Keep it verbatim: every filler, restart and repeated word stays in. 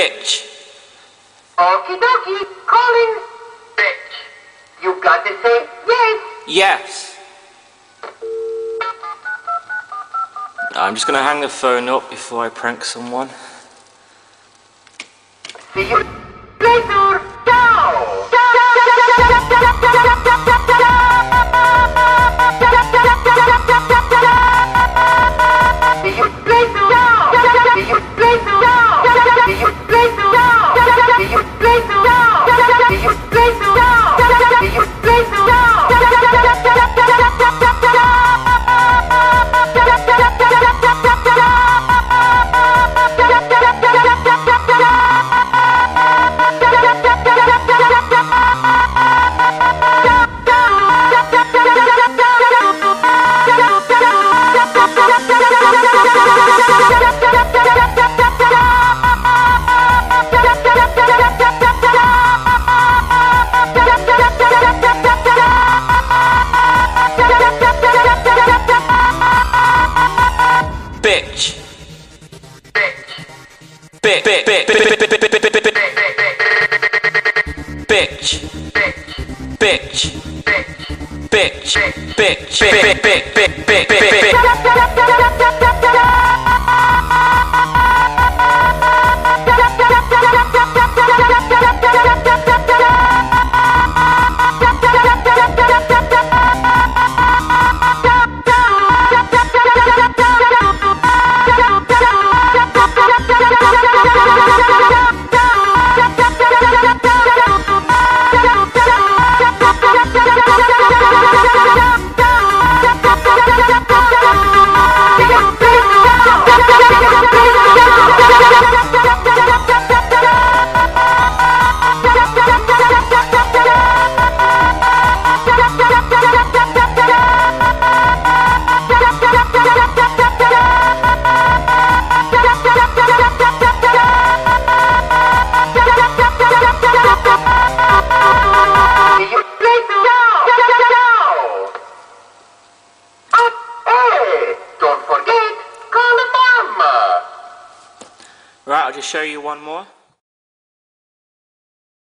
Bitch. Okie dokie, calling. Bitch. You got to say yes. Yes. I'm just gonna hang the phone up before I prank someone. See you later. Ciao. See you later. See you later. See you later. See you later. See you later. See you later. Bitch. Bitch. Bitch. Bitch. Bitch. Bitch. Bitch. Right, I'll just show you one more.